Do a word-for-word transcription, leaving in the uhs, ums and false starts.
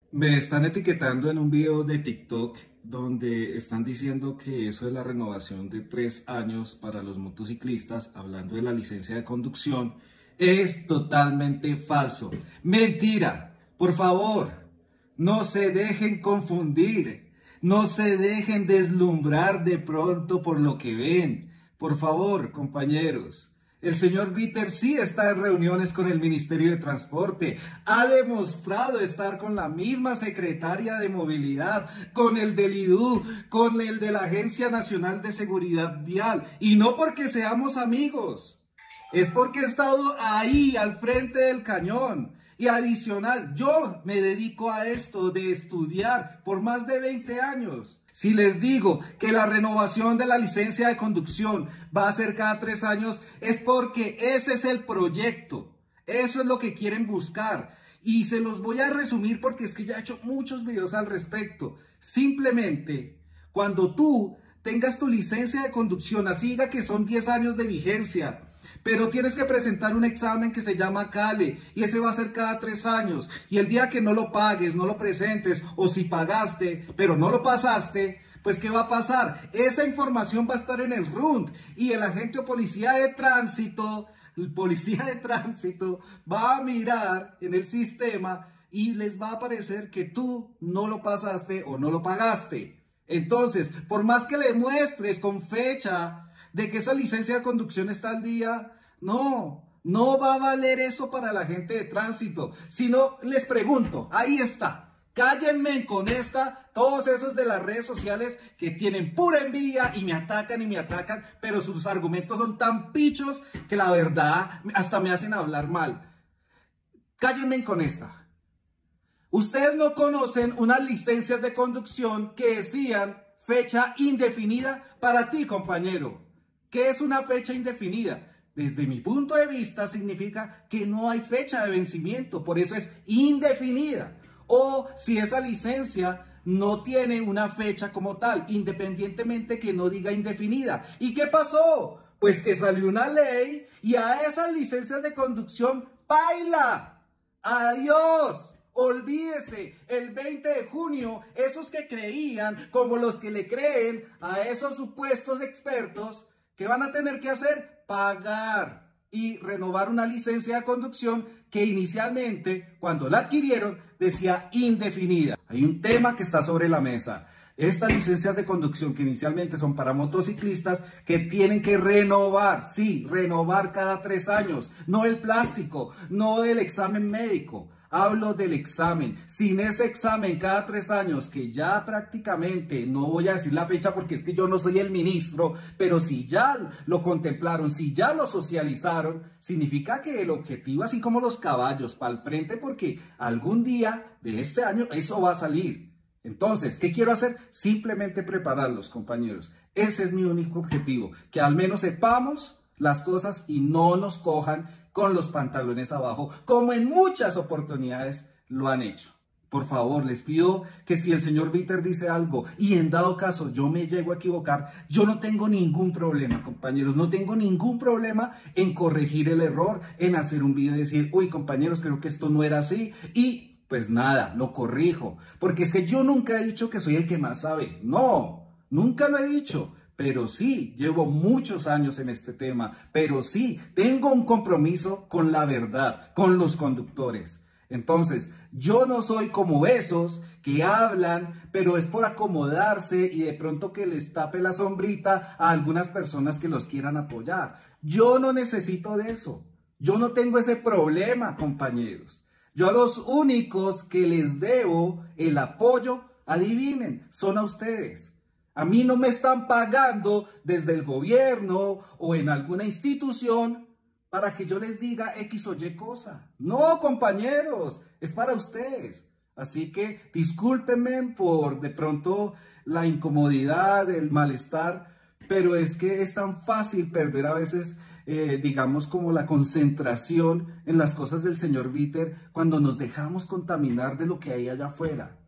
Me están etiquetando en un video de TikTok donde están diciendo que eso es la renovación de tres años para los motociclistas, hablando de la licencia de conducción. Es totalmente falso. Mentira. Por favor, no se dejen confundir. No se dejen deslumbrar de pronto por lo que ven. Por favor, compañeros. El señor Víter sí está en reuniones con el Ministerio de Transporte. Ha demostrado estar con la misma secretaria de Movilidad, con el del I D U, con el de la Agencia Nacional de Seguridad Vial. Y no porque seamos amigos. Es porque he estado ahí al frente del cañón. Y adicional, yo me dedico a esto de estudiar por más de veinte años. Si les digo que la renovación de la licencia de conducción va a ser cada tres años, es porque ese es el proyecto. Eso es lo que quieren buscar. Y se los voy a resumir porque es que ya he hecho muchos videos al respecto. Simplemente, cuando tú tengas tu licencia de conducción, así diga que son diez años de vigencia, pero tienes que presentar un examen que se llama CALE y ese va a ser cada tres años. Y el día que no lo pagues, no lo presentes, o si pagaste, pero no lo pasaste, pues ¿qué va a pasar? Esa información va a estar en el R U N D y el agente o policía de tránsito, el policía de tránsito va a mirar en el sistema y les va a aparecer que tú no lo pasaste o no lo pagaste. Entonces, por más que le muestres con fecha de que esa licencia de conducción está al día, no, no va a valer eso para la gente de tránsito. Si no, les pregunto, ahí está, cállenme con esta, todos esos de las redes sociales que tienen pura envidia y me atacan y me atacan, pero sus argumentos son tan pichos que la verdad hasta me hacen hablar mal. Cállenme con esta. Ustedes no conocen unas licencias de conducción que decían fecha indefinida para ti, compañero. ¿Qué es una fecha indefinida? Desde mi punto de vista significa que no hay fecha de vencimiento, por eso es indefinida. O si esa licencia no tiene una fecha como tal, independientemente que no diga indefinida. ¿Y qué pasó? Pues que salió una ley y a esas licencias de conducción, ¡paila! ¡Adiós! Olvídese, el veinte de junio, esos que creían, como los que le creen a esos supuestos expertos, ¿qué van a tener que hacer? Pagar y renovar una licencia de conducción que inicialmente, cuando la adquirieron, decía indefinida. Hay un tema que está sobre la mesa. Estas licencias de conducción que inicialmente son para motociclistas que tienen que renovar, sí, renovar cada tres años. No el plástico, no el examen médico. Hablo del examen. Sin ese examen cada tres años, que ya prácticamente, no voy a decir la fecha porque es que yo no soy el ministro, pero si ya lo contemplaron, si ya lo socializaron, significa que el objetivo, así como los caballos, para el frente, porque algún día de este año eso va a salir. Entonces, ¿qué quiero hacer? Simplemente prepararlos, compañeros. Ese es mi único objetivo, que al menos sepamos las cosas y no nos cojan con los pantalones abajo, como en muchas oportunidades lo han hecho. Por favor, les pido que si el señor Víter dice algo y en dado caso yo me llego a equivocar, yo no tengo ningún problema, compañeros, no tengo ningún problema en corregir el error, en hacer un video y decir, uy, compañeros, creo que esto no era así, y pues nada, lo corrijo, porque es que yo nunca he dicho que soy el que más sabe, no, nunca lo he dicho. Pero sí, llevo muchos años en este tema, pero sí, tengo un compromiso con la verdad, con los conductores. Entonces, yo no soy como esos que hablan, pero es por acomodarse y de pronto que les tape la sombrita a algunas personas que los quieran apoyar. Yo no necesito de eso. Yo no tengo ese problema, compañeros. Yo a los únicos que les debo el apoyo, adivinen, son a ustedes. A mí no me están pagando desde el gobierno o en alguna institución para que yo les diga X o Y cosa. No, compañeros, es para ustedes. Así que discúlpenme por de pronto la incomodidad, el malestar, pero es que es tan fácil perder a veces, eh, digamos, como la concentración en las cosas del señor Víter cuando nos dejamos contaminar de lo que hay allá afuera.